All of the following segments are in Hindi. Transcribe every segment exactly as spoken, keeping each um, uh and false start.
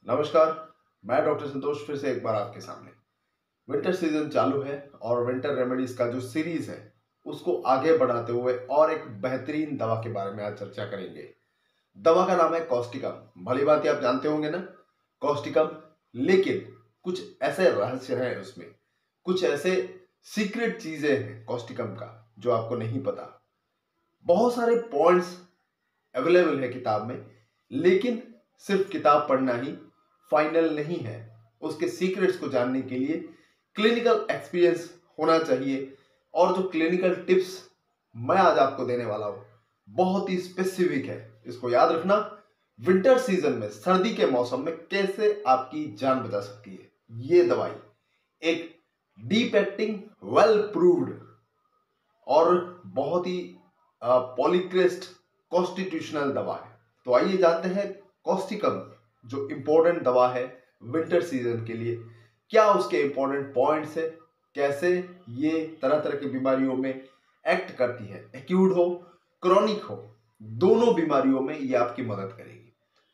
नमस्कार, मैं डॉक्टर संतोष फिर से एक बार आपके सामने। विंटर सीजन चालू है और विंटर रेमेडीज का जो सीरीज है उसको आगे बढ़ाते हुए और एक बेहतरीन दवा के बारे में आज चर्चा करेंगे। दवा का नाम है कॉस्टिकम। भली बात आप जानते होंगे ना कॉस्टिकम, लेकिन कुछ ऐसे रहस्य हैं उसमें, कुछ ऐसे सीक्रेट चीजें हैं कॉस्टिकम का जो आपको नहीं पता। बहुत सारे पॉइंट्स अवेलेबल है किताब में, लेकिन सिर्फ किताब पढ़ना ही फाइनल नहीं है। उसके सीक्रेट्स को जानने के लिए क्लिनिकल एक्सपीरियंस होना चाहिए, और जो क्लिनिकल टिप्स मैं आज आपको देने वाला हूं बहुत ही स्पेसिफिक है। इसको याद रखना, विंटर सीजन में, सर्दी के मौसम में कैसे आपकी जान बचा सकती है ये दवाई। एक डीप एक्टिंग, वेल प्रूव्ड और बहुत ही पॉलीक्रेस्ट कॉन्स्टिट्यूशनल दवा है। तो आइए जानते हैं कॉस्टिकम जो इंपॉर्टेंट दवा है विंटर सीजन के लिए, क्या उसके इंपॉर्टेंट पॉइंट्स है, कैसे ये तरह तरह की बीमारियों में एक्ट करती है। एक्यूट हो, क्रॉनिक हो, दोनों बीमारियों में ये आपकी मदद करेगी।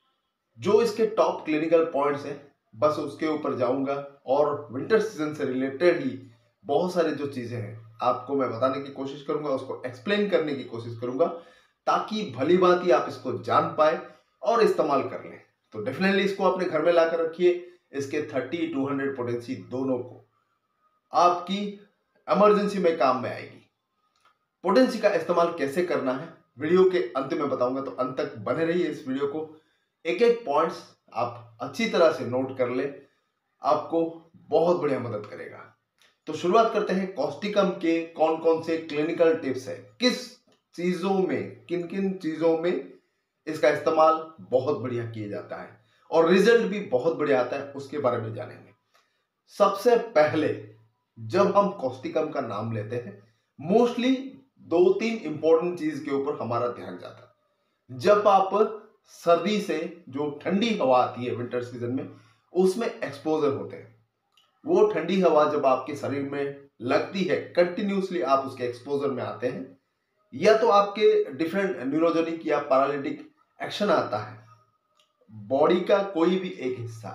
जो इसके टॉप क्लिनिकल पॉइंट्स हैं बस उसके ऊपर जाऊंगा, और विंटर सीजन से रिलेटेड ही बहुत सारी जो चीजें हैं आपको मैं बताने की कोशिश करूंगा, उसको एक्सप्लेन करने की कोशिश करूंगा, ताकि भली बात ही आप इसको जान पाए और इस्तेमाल कर लें। तो डेफिनेटली इसको अपने घर में लाकर रखिए। इसके थर्टी टू हंड्रेड पोटेंसी दोनों को आपकी इमरजेंसी में काम में आएगी। पोटेंसी का इस्तेमाल कैसे करना है वीडियो के अंत में बताऊंगा, तो अंत तक बने रहिए इस वीडियो को। एक एक पॉइंट्स आप अच्छी तरह से नोट कर ले, आपको बहुत बढ़िया मदद करेगा। तो शुरुआत करते हैं कॉस्टिकम के कौन कौन से क्लिनिकल टिप्स है, किस चीजों में, किन किन चीजों में इसका इस्तेमाल बहुत बढ़िया किया जाता है और रिजल्ट भी बहुत बढ़िया आता है, उसके बारे में जानेंगे। सबसे पहले जब हम कॉस्टिकम का नाम लेते हैं, मोस्टली दो तीन इंपॉर्टेंट चीज के ऊपर हमारा ध्यान जाता है। जब आप सर्दी से जो ठंडी हवा आती है विंटर सीजन में, उसमें एक्सपोजर होते हैं, वो ठंडी हवा जब आपके शरीर में लगती है, कंटिन्यूसली आप उसके एक्सपोजर में आते हैं, या तो आपके डिफरेंट न्यूरोजेनिक या पैरालिटिक एक्शन आता है। बॉडी का कोई भी एक हिस्सा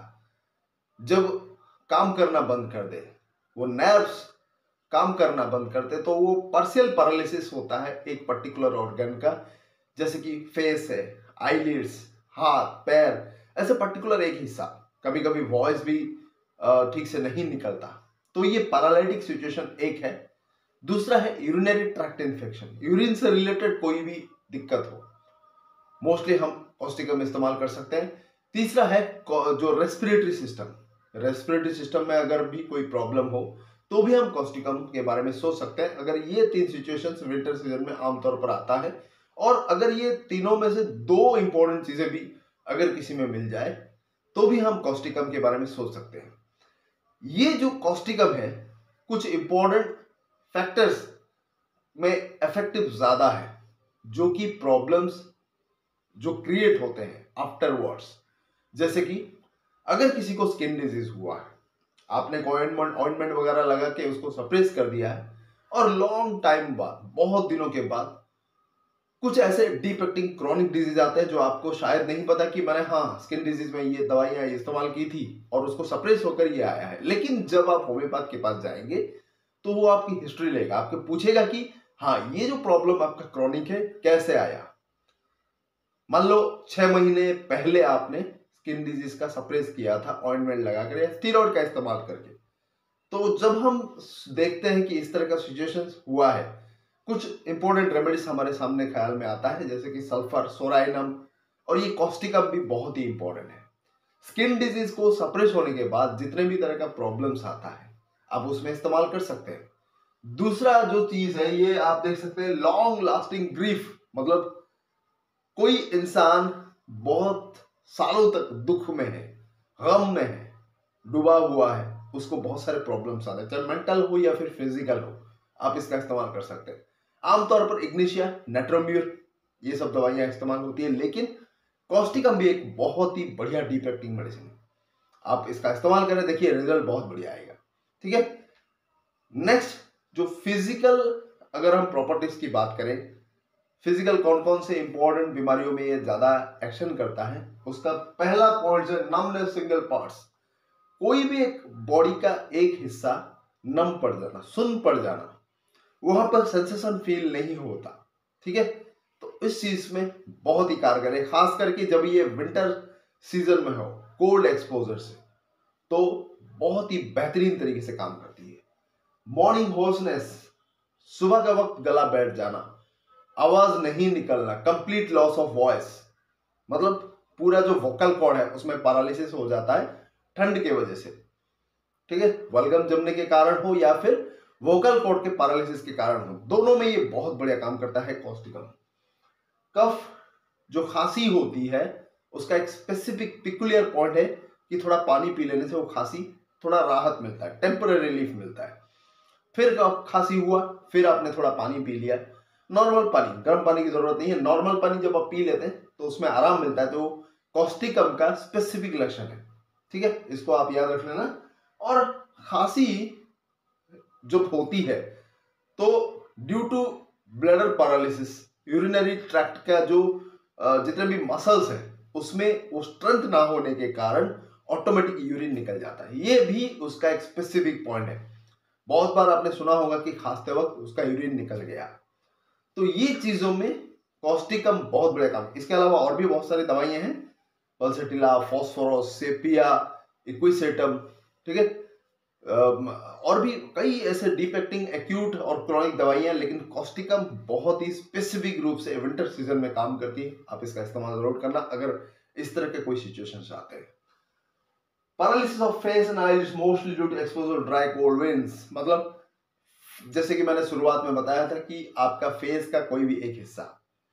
जब काम करना बंद कर दे, वो नर्व्स काम करना बंद करते, तो वो पार्शियल पैरालिसिस होता है एक पर्टिकुलर ऑर्गन का, जैसे कि फेस है, आईलिड्स, हाथ पैर, ऐसे पर्टिकुलर एक हिस्सा। कभी कभी वॉइस भी ठीक से नहीं निकलता, तो ये पैरालिटिक सिचुएशन एक है। दूसरा है यूरिनरी ट्रैक्ट इन्फेक्शन, यूरिन से रिलेटेड कोई भी दिक्कत हो, मोस्टली हम कॉस्टिकम इस्तेमाल कर सकते हैं। तीसरा है जो रेस्पिरेटरी सिस्टम, रेस्पिरेटरी सिस्टम में अगर भी कोई प्रॉब्लम हो तो भी हम कॉस्टिकम के बारे में सोच सकते हैं, अगर ये तीन सिचुएशंस विंटर सीजन में आमतौर पर आता है। और अगर ये तीनों में से दो इंपॉर्टेंट चीजें भी अगर किसी में मिल जाए तो भी हम कॉस्टिकम के बारे में सोच सकते हैं। ये जो कॉस्टिकम है कुछ इंपॉर्टेंट फैक्टर्स में इफेक्टिव ज्यादा है, जो कि प्रॉब्लम्स जो क्रिएट होते हैं आफ्टरवर्ड्स। जैसे कि अगर किसी को स्किन डिजीज हुआ है, आपने ऑइंटमेंट ऑइंटमेंट वगैरह लगा के उसको सप्रेस कर दिया है, और लॉन्ग टाइम बाद, बहुत दिनों के बाद कुछ ऐसे डीप एक्टिंग क्रॉनिक डिजीज आते हैं जो आपको शायद नहीं पता कि मैंने हाँ स्किन डिजीज में ये दवाइयां इस्तेमाल की थी और उसको सप्रेस होकर ये आया है। लेकिन जब आप होम्योपैथ के पास जाएंगे तो वो आपकी हिस्ट्री लेगा, आपको पूछेगा कि हाँ ये जो प्रॉब्लम आपका क्रॉनिक है कैसे आया। मान लो छह महीने पहले आपने स्किन डिजीज का सप्रेस किया था ऑइंटमेंट लगाकर या स्टीरॉइड का इस्तेमाल करके, तो जब हम देखते हैं कि इस तरह का सिचुएशन हुआ है, कुछ इंपॉर्टेंट रेमेडीज हमारे सामने ख्याल में आता है, जैसे कि सल्फर, सोराइनम, और ये कॉस्टिकम भी बहुत ही इंपॉर्टेंट है। स्किन डिजीज को सप्रेस होने के बाद जितने भी तरह का प्रॉब्लम्स आता है आप उसमें इस्तेमाल कर सकते हैं। दूसरा जो चीज है, ये आप देख सकते हैं लॉन्ग लास्टिंग ग्रीफ, मतलब कोई इंसान बहुत सालों तक दुख में है, गम में है, डूबा हुआ है, उसको बहुत सारे प्रॉब्लम्स आते हैं, चाहे मेंटल हो या फिर फिजिकल हो, आप इसका इस्तेमाल कर सकते हैं। आमतौर पर इग्निशिया, नेट्रोम्यूर, ये सब दवाइयां इस्तेमाल होती है, लेकिन कॉस्टिकम भी एक बहुत ही बढ़िया डीप एक्टिंग मेडिसिन है। आप इसका इस्तेमाल करें, देखिए रिजल्ट बहुत बढ़िया आएगा। ठीक है, नेक्स्ट जो फिजिकल, अगर हम प्रॉपर्टीज की बात करें, फिजिकल कौन कौन से इंपॉर्टेंट बीमारियों में ये ज्यादा एक्शन करता है, उसका पहला पॉइंट है नमनेस सिंगल पार्ट्स। कोई भी एक बॉडी का एक हिस्सा नम पड़ जाना, सुन पड़ जाना, वहां पर सेंसेशन फील नहीं होता, ठीक है। तो इस चीज में बहुत ही कारगर है, खास करके जब ये विंटर सीजन में हो कोल्ड एक्सपोजर से, तो बहुत ही बेहतरीन तरीके से काम करती है। मॉर्निंग होर्सनेस, सुबह का वक्त गला बैठ जाना, आवाज नहीं निकलना, कंप्लीट लॉस ऑफ वॉइस, मतलब पूरा जो वोकल कॉर्ड है उसमें पैरालिसिस हो जाता है ठंड के वजह से, ठीक है। बलगम जमने के कारण हो या फिर वोकल कॉर्ड के पैरालिसिस के कारण हो, दोनों में ये बहुत बढ़िया काम करता है कॉस्टिकम। कफ जो खांसी होती है उसका एक स्पेसिफिक पिकुलियर पॉइंट है कि थोड़ा पानी पी लेने से वो खांसी थोड़ा राहत मिलता है, टेम्पररी रिलीफ मिलता है। फिर खांसी हुआ, फिर आपने थोड़ा पानी पी लिया, नॉर्मल पानी, गर्म पानी की जरूरत नहीं है, नॉर्मल पानी जब आप पी लेते हैं तो उसमें आराम मिलता है, तो कॉस्टिकम का स्पेसिफिक लक्षण है, ठीक है। इसको आप याद रख लेना। और खांसी जब होती है तो due to bladder paralysis, urinary tract का जो जितने भी मसल्स हैं उसमें वो स्ट्रेंथ ना होने के कारण ऑटोमेटिक यूरिन निकल जाता है, ये भी उसका एक स्पेसिफिक पॉइंट है। बहुत बार आपने सुना होगा कि खांसते वक्त उसका यूरिन निकल गया, तो ये चीजों में कॉस्टिकम बहुत बड़े काम। इसके अलावा और भी बहुत सारी दवाइयां हैं, पल्सेटिला, फॉस्फोरस, सेपिया, इक्विसेटम, ठीक है, और भी कई ऐसे डीप एक्टिंग एक्यूट और क्रॉनिक दवाइयां, लेकिन कॉस्टिकम बहुत ही स्पेसिफिक रूप से विंटर सीजन में काम करती है। आप इसका इस्तेमाल जरूर करना अगर इस तरह के कोई सिचुएशन आते हैं। Paralysis of face and eyes mostly due to exposure dry cold winds, मतलब जैसे कि मैंने शुरुआत में बताया था कि आपका फेस का कोई भी एक हिस्सा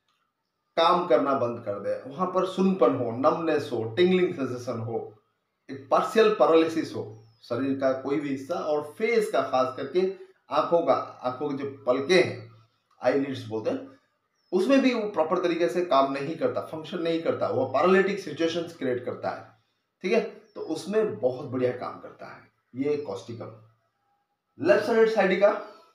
काम करना बंद कर दे, वहां पर सुनपन हो, नमनेस हो, टिंगलिंग सेंसेशन हो, एक पार्शियल पैरालिसिस हो शरीर का कोई भी हिस्सा, और फेस का खास करके आंखों का, आंखों के जो पलके हैं, आईलिड्स बोलते हैं, उसमें भी वो प्रॉपर तरीके से काम नहीं करता, फंक्शन नहीं करता, वो पैरालिटिक सिचुएशंस क्रिएट करता है, ठीक है। तो उसमें बहुत बढ़िया काम करता है ये causticum. Left side sciatica,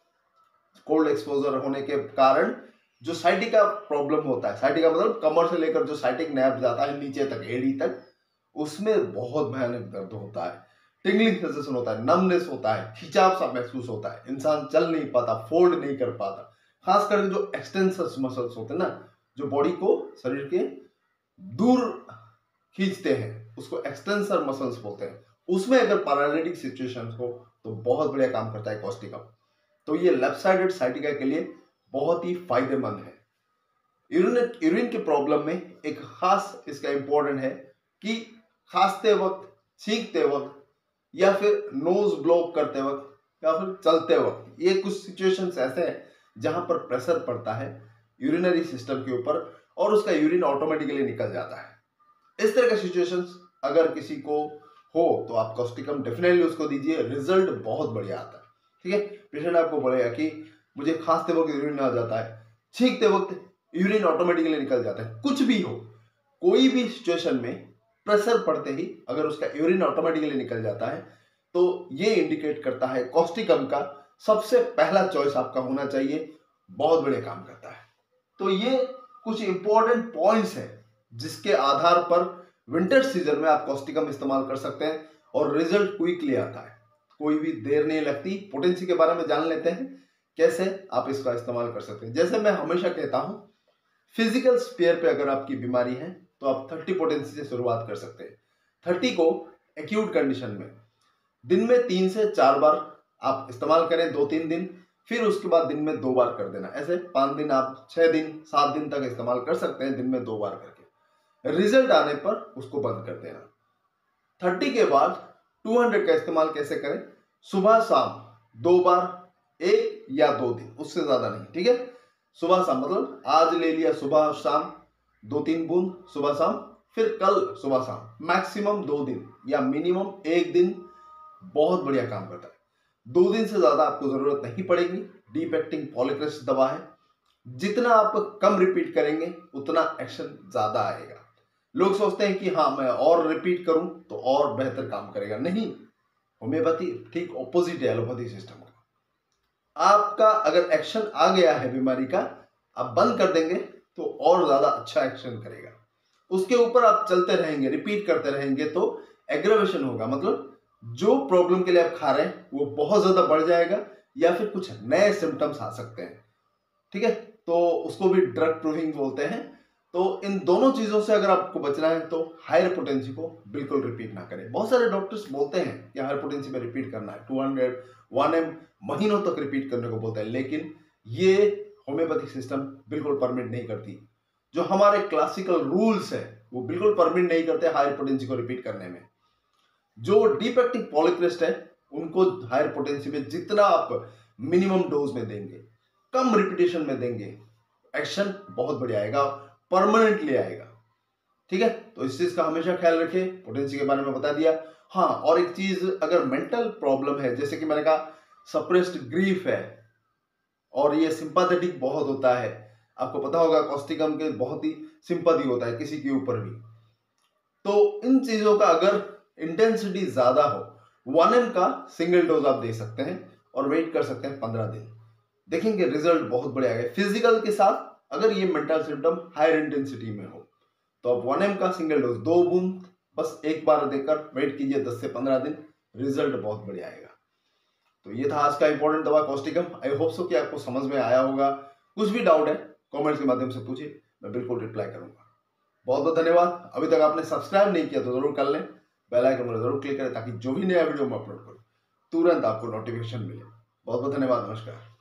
cold exposure होने के कारण जो साइटिका प्रॉब्लम होता है, साइटिका मतलब कमर से लेकर जो साइटिक नर्व जाता है नीचे तक, एड़ी तक, उसमें बहुत भयानक दर्द होता है, टिंगलिंग सेंसेशन होता है, नमनेस होता है, खिंचाव सा महसूस होता है, इंसान चल नहीं पाता, फोल्ड नहीं कर पाता। खास करके जो एक्सटेंसर्स मसल्स होते हैं ना, जो बॉडी को शरीर के दूर खींचते हैं, उसको एक्सटेंसर मसल्स बोलते हैं, उसमें अगर पैरालिटिक सिचुएशन हो तो बहुत बढ़िया काम करता है कॉस्टिकम। तो ये लेफ्ट साइडेड साइटिका के लिए बहुत ही फायदेमंद है। यूरिन यूरिन के प्रॉब्लम में एक खास इसका इंपॉर्टेंट है कि खांसते वक्त, छींकते वक्त, या फिर नोज ब्लॉक करते वक्त, या फिर चलते वक्त, ये कुछ सिचुएशंस ऐसे हैं जहां पर प्रेशर पड़ता है यूरिनरी सिस्टम के ऊपर और उसका यूरिन ऑटोमेटिकली निकल जाता है। इस तरह के सिचुएशंस अगर किसी को हो तो आप कॉस्टिकम डेफिनेटली उसको दीजिए, रिजल्ट बहुत बढ़िया आता है, ठीक है। पेशेंट आपको बोलेगा कि मुझे खांसते वक्त यूरिन आ जाता है, छींकते वक्त यूरिन ऑटोमेटिकली निकल जाता है, कुछ भी हो, कोई भी सिचुएशन में प्रेशर पड़ते ही अगर उसका यूरिन ऑटोमेटिकली निकल जाता है तो ये इंडिकेट करता है कॉस्टिकम का सबसे पहला चॉइस आपका होना चाहिए, बहुत बड़े काम करता है। तो ये कुछ इंपॉर्टेंट पॉइंट्स हैं जिसके आधार पर विंटर सीजन में आप कॉस्टिकम इस्तेमाल कर सकते हैं और रिजल्ट क्विकली आता है, कोई भी देर नहीं लगती। पोटेंसी के बारे में जान लेते हैं कैसे आप इसका इस्तेमाल कर सकते हैं। जैसे मैं हमेशा कहता हूं, फिजिकल स्पेयर पे अगर आपकी बीमारी है तो आप थर्टी पोटेंसी से शुरुआत कर सकते हैं। थर्टी को एक्यूट कंडीशन में दिन में तीन से चार बार आप इस्तेमाल करें, दो तीन दिन, फिर उसके बाद दिन में दो बार कर देना। ऐसे पांच दिन, आप छह दिन, सात दिन तक इस्तेमाल कर सकते हैं, दिन में दो बार करके। रिजल्ट आने पर उसको बंद कर देना। थर्टी के बाद टू हंड्रेड का इस्तेमाल कैसे करें? सुबह शाम दो बार, एक या दो दिन, उससे ज्यादा नहीं, ठीक है। सुबह शाम मतलब आज ले लिया सुबह शाम दो तीन बूंद सुबह शाम, फिर कल सुबह शाम, मैक्सिमम दो दिन या मिनिमम एक दिन, बहुत बढ़िया काम करता है। दो दिन से ज्यादा आपको जरूरत नहीं पड़ेगी। डीप एक्टिंग पॉलीक्रेस्ट दवा है, जितना आप कम रिपीट करेंगे उतना एक्शन ज्यादा आएगा। लोग सोचते हैं कि हाँ मैं और रिपीट करूं तो और बेहतर काम करेगा, नहीं, होम्योपैथी ठीक ऑपोजिट है एलोपैथी सिस्टम का। आपका अगर एक्शन आ गया है बीमारी का, आप बंद कर देंगे तो और ज्यादा अच्छा एक्शन करेगा। उसके ऊपर आप चलते रहेंगे, रिपीट करते रहेंगे तो एग्रेवेशन होगा, मतलब जो प्रॉब्लम के लिए आप खा रहे हैं वो बहुत ज्यादा बढ़ जाएगा या फिर कुछ नए सिम्टम्स आ सकते हैं। ठीक है, तो उसको भी ड्रग प्रूविंग बोलते हैं। तो इन दोनों चीजों से अगर आपको बचना है तो हायर पोटेंसी को बिल्कुल रिपीट ना करें। बहुत सारे डॉक्टर्स बोलते हैं कि हायर पोटेंसी में रिपीट करना है, टू हंड्रेड वन एम महीनों तक रिपीट करने को बोलते हैं, लेकिन ये होम्योपैथिक सिस्टम बिल्कुल परमिट नहीं करती। जो हमारे क्लासिकल रूल्स है वो बिल्कुल परमिट नहीं करते हायर पोटेंसी को रिपीट करने में। जो डीप एक्टिंग पॉलीक्रिस्ट है उनको हायर पोटेंसी में जितना आप मिनिमम डोज में देंगे, कम रिपीटेशन में देंगे, एक्शन बहुत बढ़िया आएगा, परमानेंटली आएगा। ठीक है, तो इस चीज का हमेशा ख्याल रखें। पोटेंसी के बारे में बता दिया। हाँ, और एक चीज, अगर मेंटल प्रॉब्लम है, जैसे कि मैंने कहा सप्रेस्ड ग्रीफ है और ये सिंपैथेटिक बहुत होता है, आपको पता होगा कॉस्टिकम के बहुत ही सिंपैथी होता है किसी के ऊपर भी, तो इन चीजों का अगर इंटेंसिटी ज्यादा हो, वन एम का सिंगल डोज आप दे सकते हैं और वेट कर सकते हैं पंद्रह दिन, देखेंगे रिजल्ट बहुत बढ़िया आएगा। फिजिकल के साथ अगर ये मेंटल सिम्टम हायर इंटेंसिटी में हो तो आप वन एम का सिंगल डोज दो बूंद बस एक बार देकर वेट कीजिए दस से पंद्रह दिन, रिजल्ट बहुत बढ़िया आएगा। तो ये था आज का इंपॉर्टेंट दवा कॉस्टिकम। आई होप सो कि आपको समझ में आया होगा। कुछ भी डाउट है कमेंट्स के माध्यम से पूछिए, मैं बिल्कुल रिप्लाई करूंगा। बहुत बहुत धन्यवाद। अभी तक आपने सब्सक्राइब नहीं किया तो जरूर कर लें, बेल आइकन पर जरूर क्लिक करें ताकि जो भी नया वीडियो मैं अपलोड करूं तुरंत आपको नोटिफिकेशन मिले। बहुत बहुत धन्यवाद। नमस्कार।